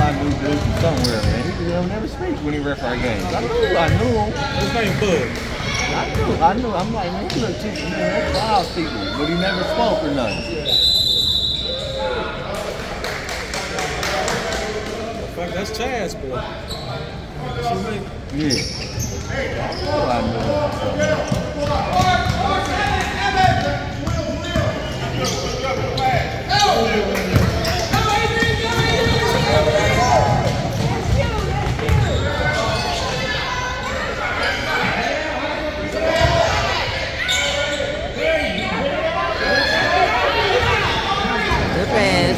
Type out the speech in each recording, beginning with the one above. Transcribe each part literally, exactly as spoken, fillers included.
I knew Boots from somewhere, man. He would never speak when he referee our games. I knew, I knew him. His name Bud. I knew, I knew. I'm like, man, he looked too, you know, that's wild people, but he never spoke or nothing. Fuck, that's Chaz, boy. Yeah. Oh, I knew Good pass.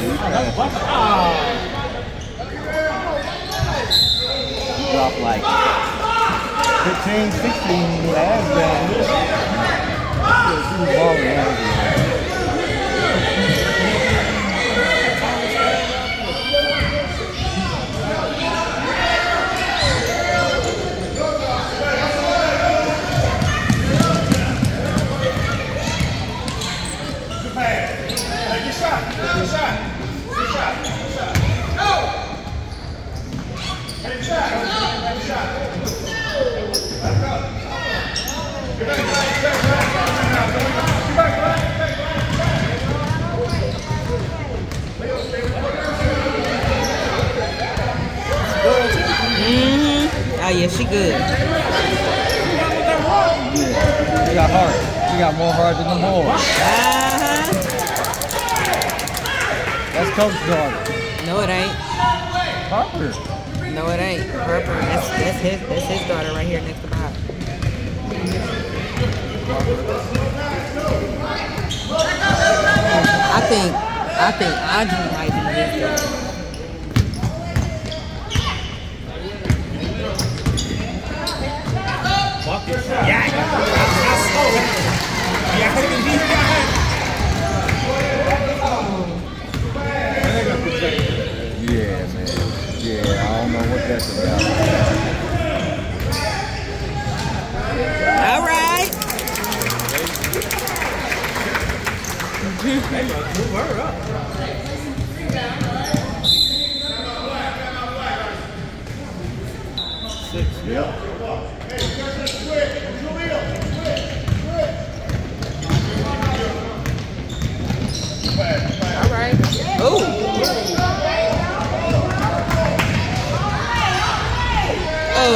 dropped like fifteen, sixteen last game. She was balling out. Good shot. Good shot. Good shot. Good shot. Go. Good shot. Good shot. Let's go. Get back. Get back. Mm-hmm. Oh yeah, she good. Yeah, she got heart. She got more heart than the boy. Uh-huh. That's Coach's daughter. No, it ain't. Harper. No, it ain't. Harper. That's that's his that's his daughter right here next to Bob. I think I think Audrey might be his daughter. Yeah, Yeah, man. Yeah, I don't know what that's about. All right. move her up. Six, yep. All right. Ooh. Oh.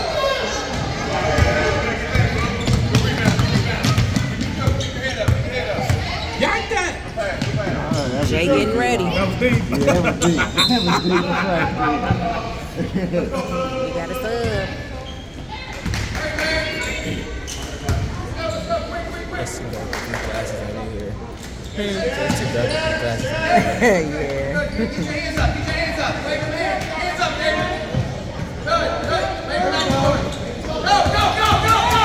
Got that. Jay getting ready. That was deep. Yeah, that was deep. That was deep. That's You got a sub. That's two dark glasses right here. That's two dark glasses. Yeah. Hands up. Hands up. Hands up, David. Good. Good. Go, go, go, go, go.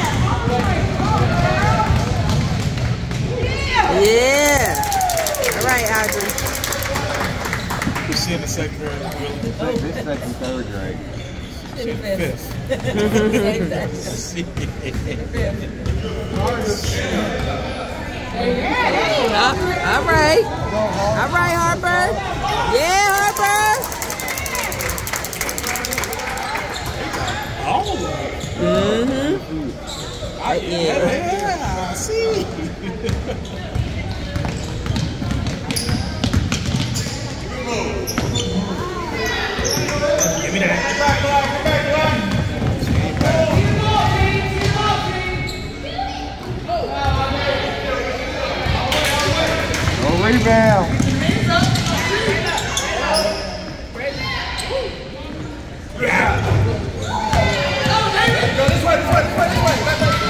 Yeah. All right, Audrey. You see in the second grade. This second, third grade. Fifth. Uh, all right. All right, Harper. Yeah, Harper. Oh. Mm-hmm. I, yeah. Yeah, I see. Give me that. No rebound. Yeah. Go this way, this way, this way, this way.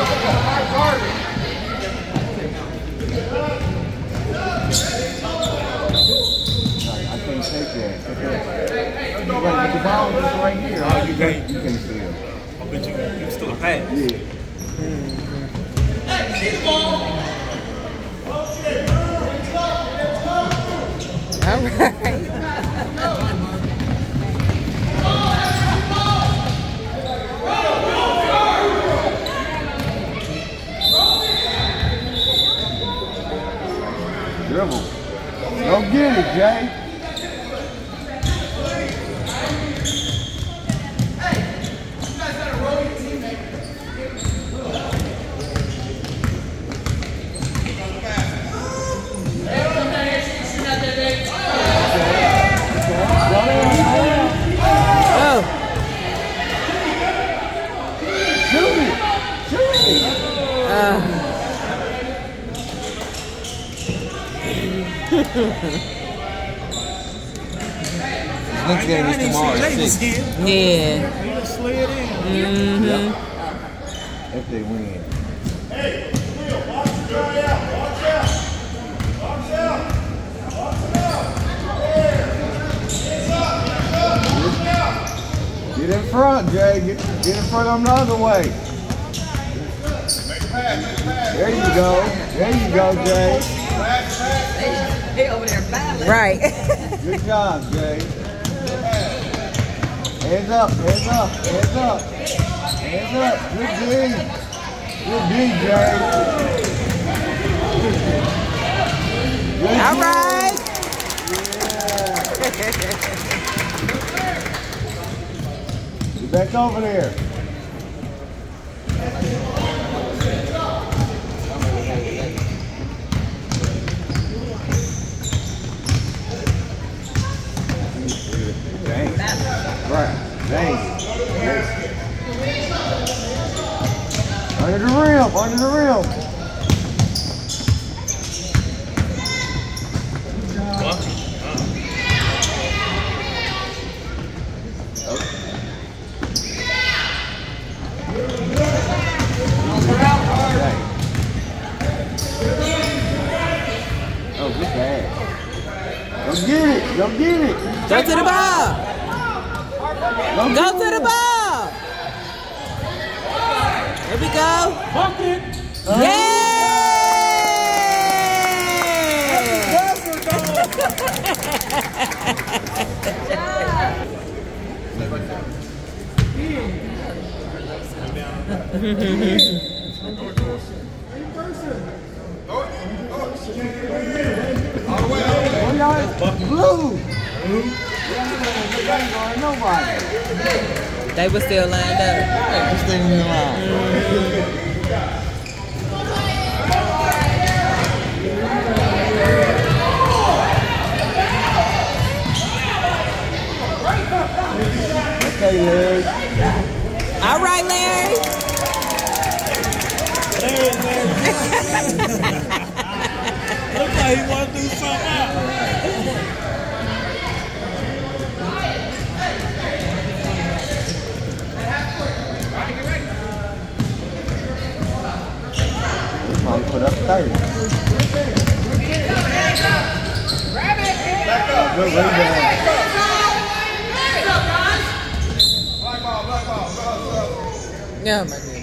I can't take that. You gotta get the ball just right here. All you can, you can steal. I bet you you still a pass. Yeah. All right. Dribble. Go get it, Jay. Next game is tomorrow at six. Yeah. Slid in. Mm-hmm. Yep. If they win. Hey, Leo, watch your guy out. Watch out. Watch out. Watch out. Get in front, Jay. Get, get in front of them the other way. There you go. There you go, Jay. They over there battling. Right. Good job, Jay. Hands up, hands up, hands up. Hands up. Good D. Good D, Jay. Good All D. right. Yeah. Get back over there. Right. Dang. Under the rim, under the rim. Oh, good pass. Go get it, go get it. Go to the ball. Go, Go to the ball. There we go. Bucket. Yeah. Blue. Nobody. They were still lined up. Just stay in the line. Okay, Larry. All right, Larry. Larry, Larry. Look like he want to do something else. Probably put up thirty. Good rebound. Oh my goodness.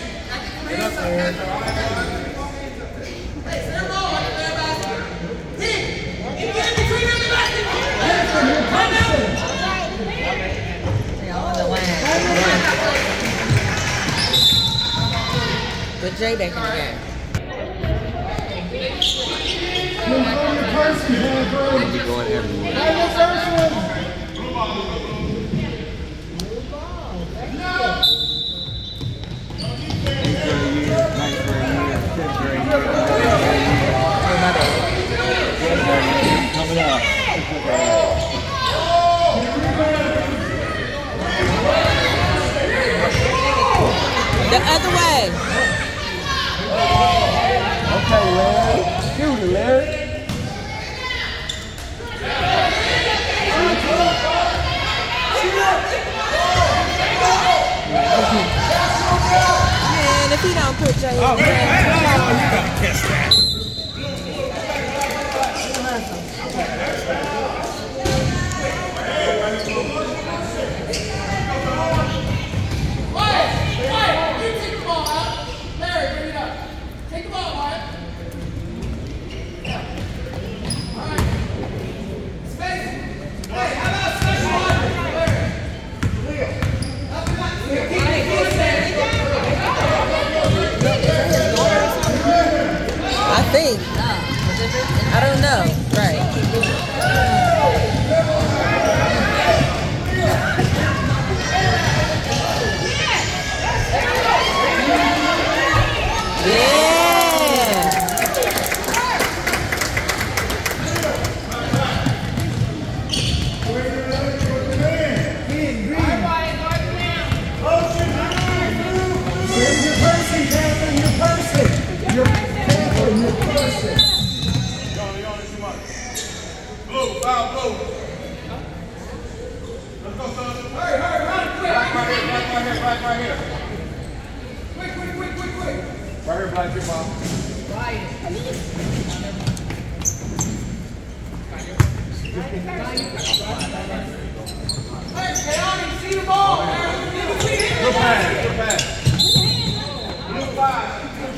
Good Jay back in the game. You're going everywhere. Coming up. The other way. Okay, Larry. Shoot it, Larry. Man, if he don't put Jay in Oh, there. man. Oh, you gotta catch that. I think. I don't know. Right. Yeah. Blue, foul, blue. Black, right here. Quick, quick, quick, quick, quick. Right here, Black, big ball. Hey, stay on him, see the ball. Good pass, good pass. Good pass.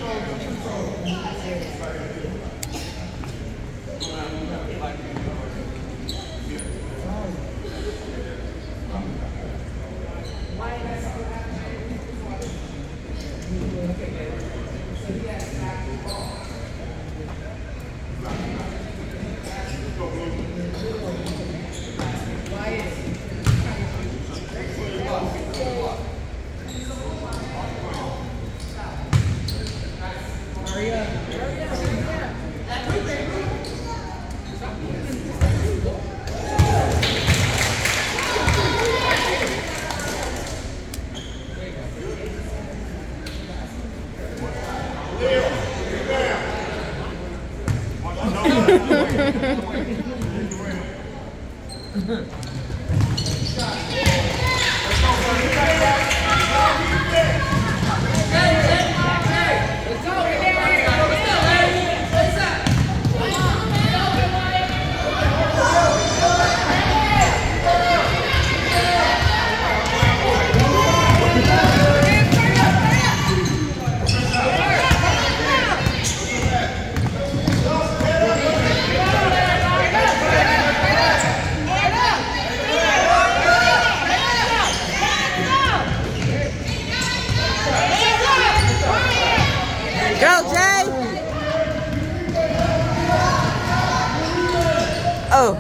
Oh.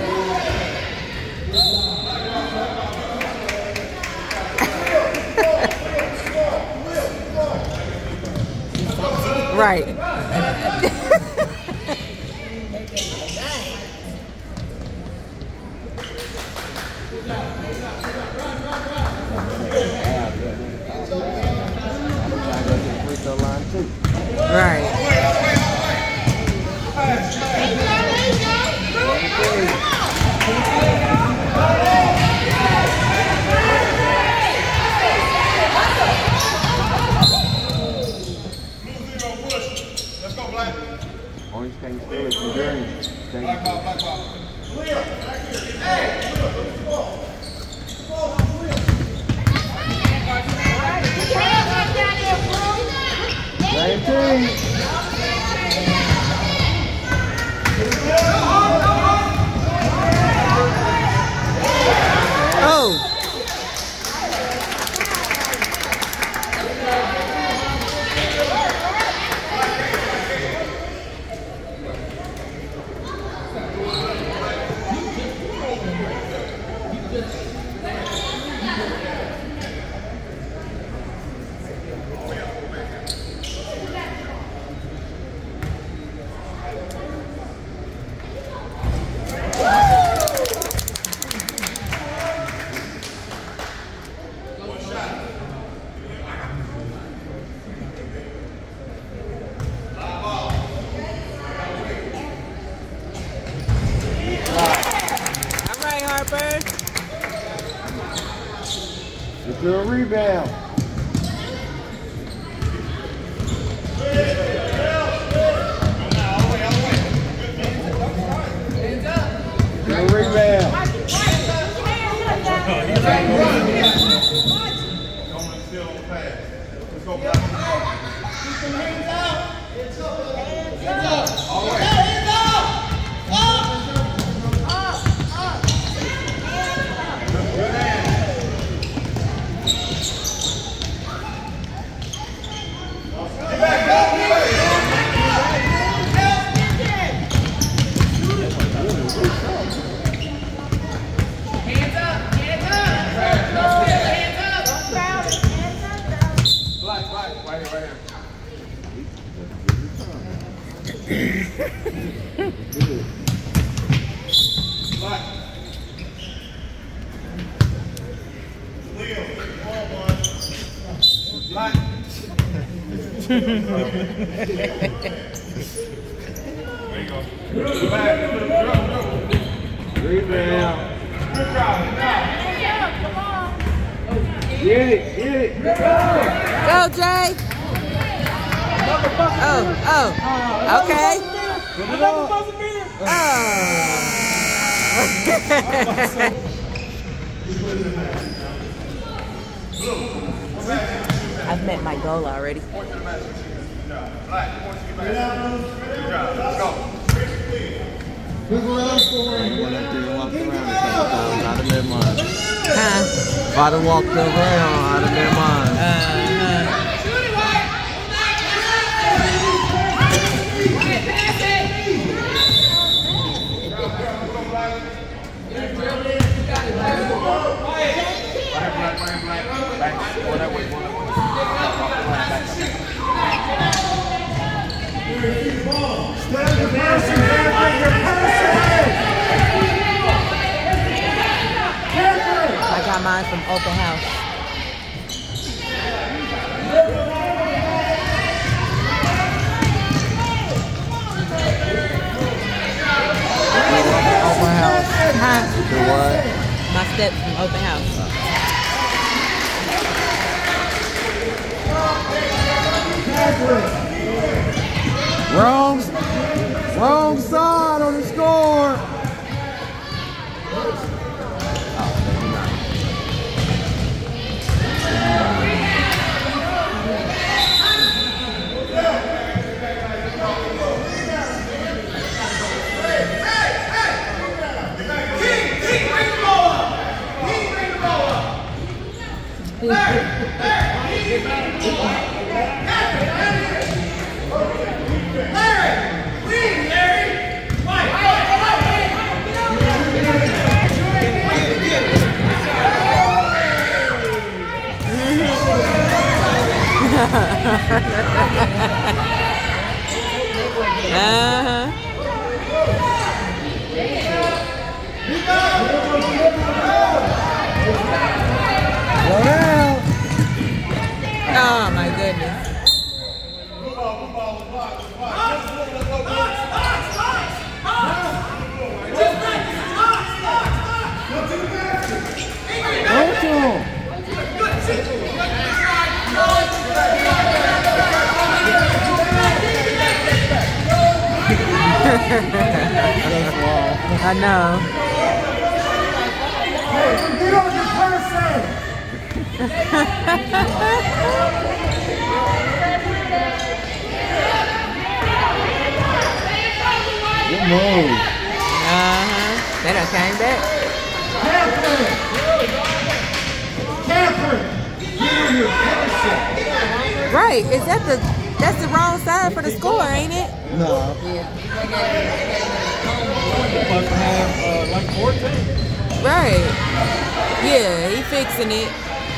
Right. Right. Let's go, Black. Orange can't steal it from green. Black ball, black ball. Clear. Back here. Hey. Same team. Oh. It's a rebound. It's a rebound. Let's go, Black. Rebound. Get it, get it. Go, Jay. Oh, oh. Okay. Oh. I've met my goal already. Huh? Father walked around out of their mind. Uh-huh. I got mine from Open House. Open House. Huh? The what? My steps from Open House. Wrong, wrong side on the score. Uh-huh. Oh my goodness. I know. Get on your person! Good move. Uh-huh. They done came back. Catherine! Get on your person! Right. Is that the that's the wrong side for the score, ain't it? No. Must have uh, like fourteen. Right. Yeah, he fixing it.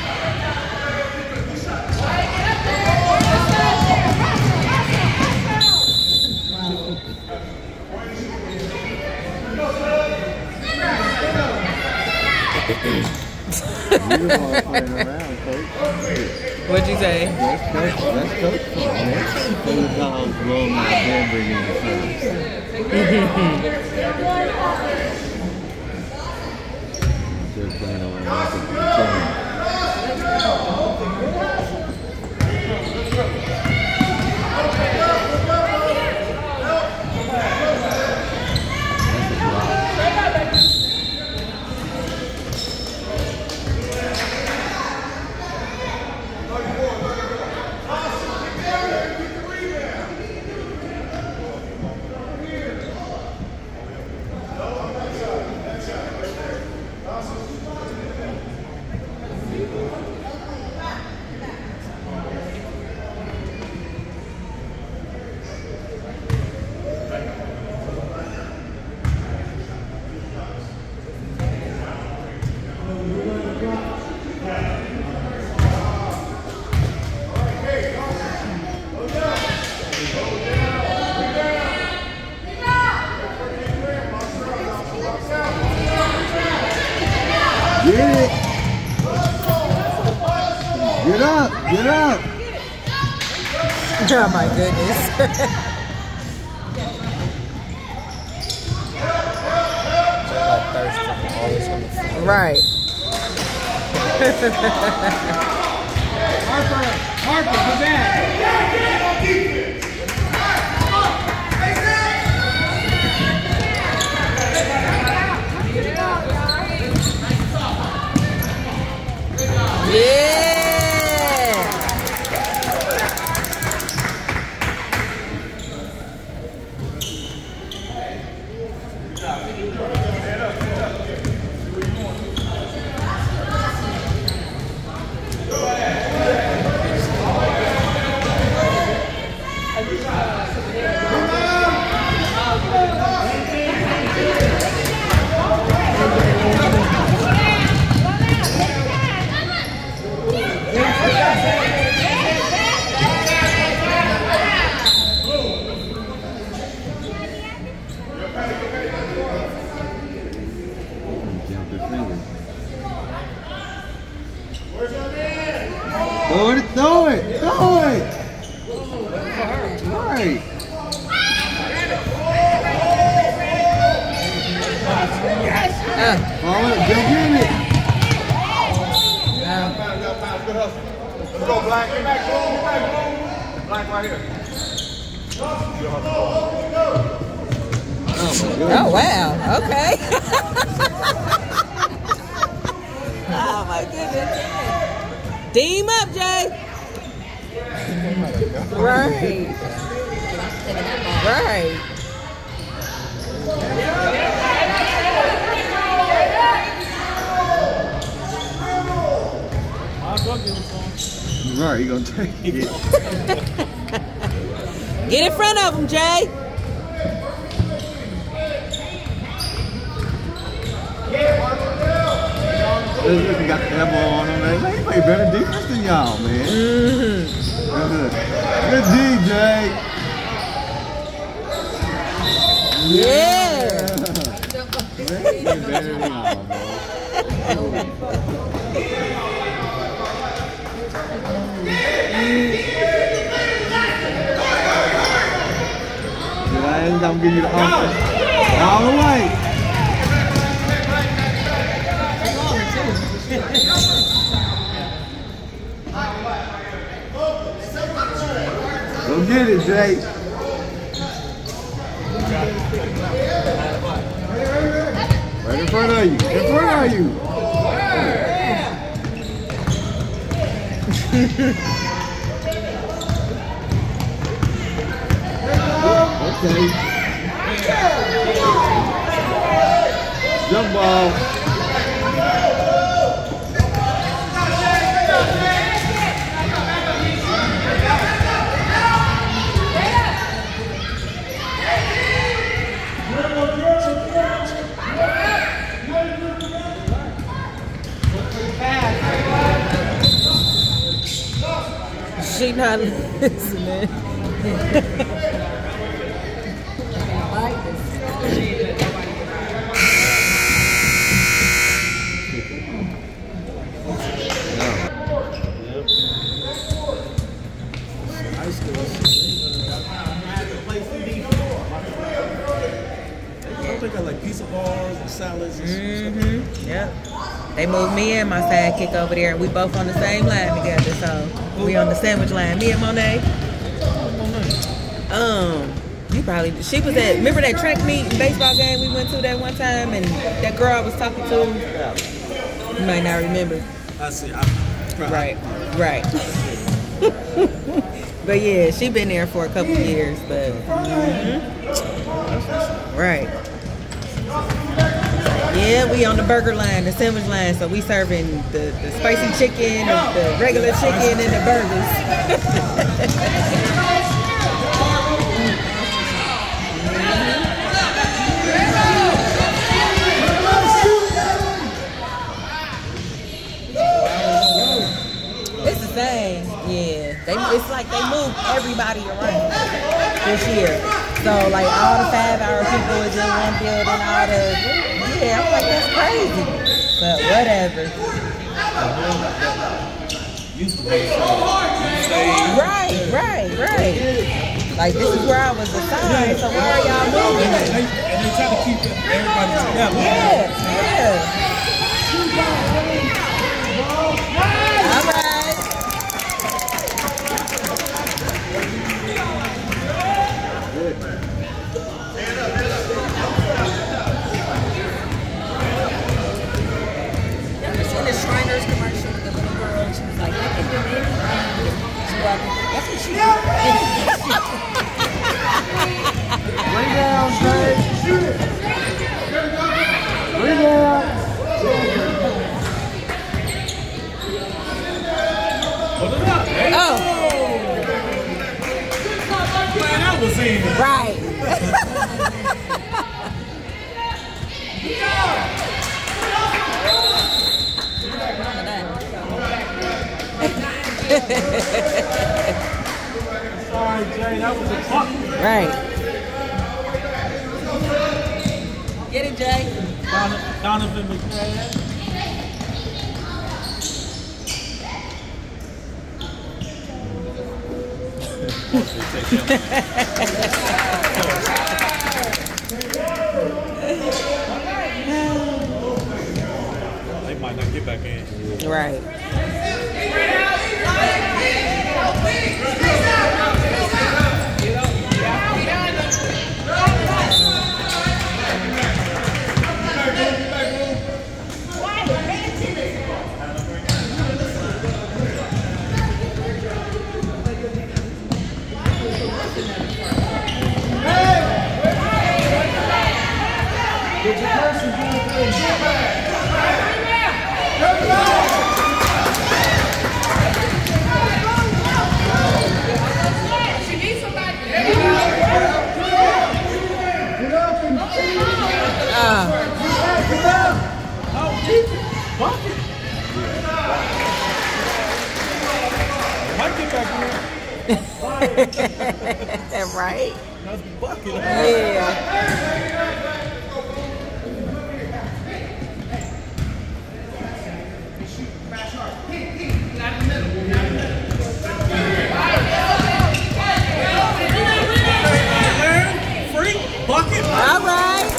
You the one playing around, coach. What'd you say? That's coach. That's coach. Those dogs roll my Denver uniforms. They're playing around like a team. Get it. Get up. Get up. Oh my goodness. Right. Harper, Harper, come back. Yeah. Throw it, throw it, throw it! Right. Uh, Follow it, go get it! Let's go, Black. Get back, go, get back, go. Black right here. oh, wow. Okay. oh, my goodness. Team up, Jay. Right. Right. Right, you gonna take it. Get in front of him, Jay. Look, you got the elbow on him, man. He play better defense than y'all, man. Mm-hmm. Good. Good D, Jay. Yeah. Man, he play better than y'all, man. I ain't gonna give you the offense. All the way. Go get it, Jay. Right in front of you. In front of you. Okay. Jump ball. She not listening. Like pizza bars and salads and Mm-hmm. Yep. They moved me and my sidekick over there, and we both on the same line together. So we on the sandwich line. Me and Monet. Um, you probably she was at. Remember that track meet and baseball game we went to that one time, and that girl I was talking to. You might not remember. I see. I, Right. Right. But yeah, she been there for a couple years. But mm-hmm. Right. Yeah, we on the burger line, the sandwich line, so we serving the, the spicy chicken, the, the regular chicken, and the burgers. It's the same, yeah. They, it's like they moved everybody around this year. So like all the five-hour people is in one building, all the yeah, I'm like, that's crazy. But whatever. Right, right, right. Like, this is where I was assigned, so where are y'all moving? And they, and they try to keep everybody together. Yeah, yeah. All right. seen it. Right. Sorry, Jay, that was a fuck. Right. Get it, Jay. Donovan McNabb. They might not get back in. Right. That right? That's bucket. Yeah. Free bucket. All right.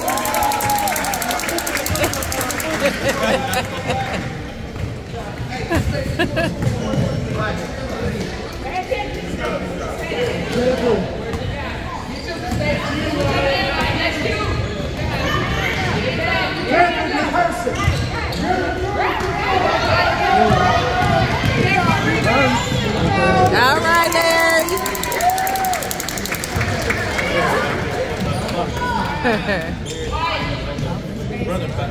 All right, Larry. Running back.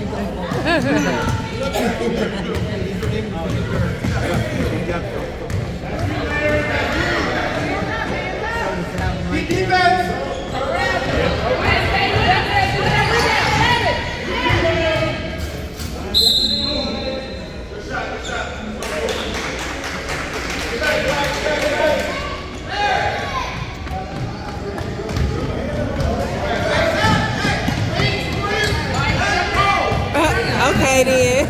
Okay then.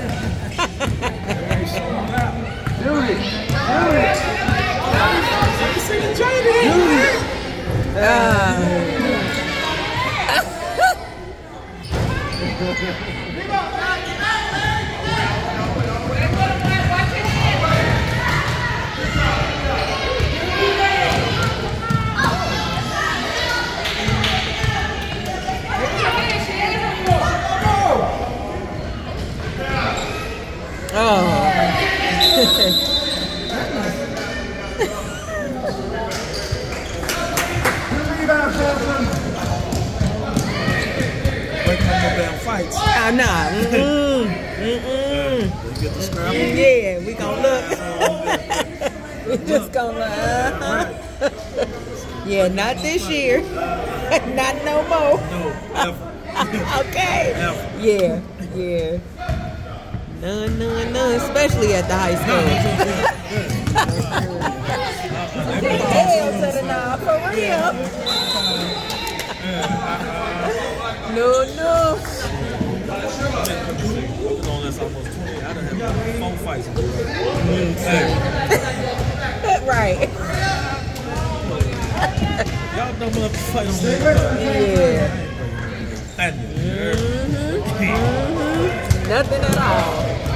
I'm not. Mm-mm. Mm-mm. Get the scrap. Yeah, we gonna look. We just gonna look. Uh-huh. Yeah, not this year. Not no more. No, ever. Okay. Ever. Yeah, yeah. None, none, none. Especially at the high school. Hell to the nah, for real. No, no. Almost twenty. I done had four fights. Right. Y'all know enough to fight on me. Yeah. Mm-hmm. Mm-hmm. Nothing at all.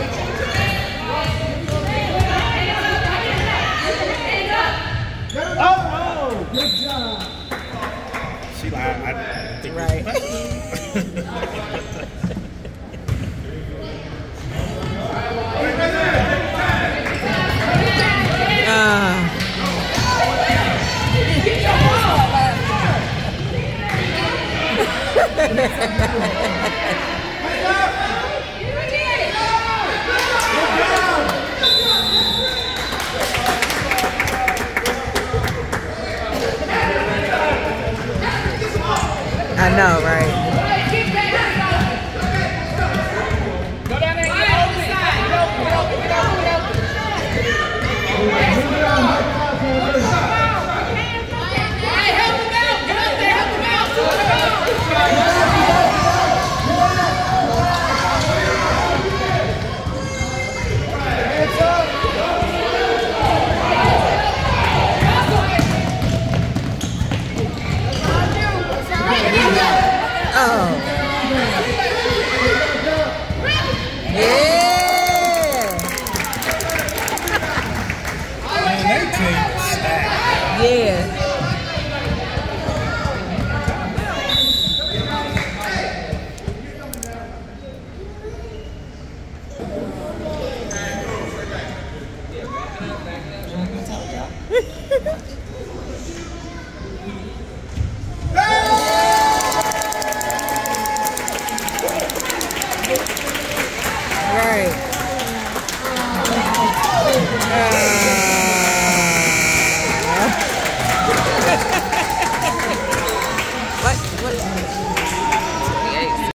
Oh, oh, good job. She like, I, I think right. uh.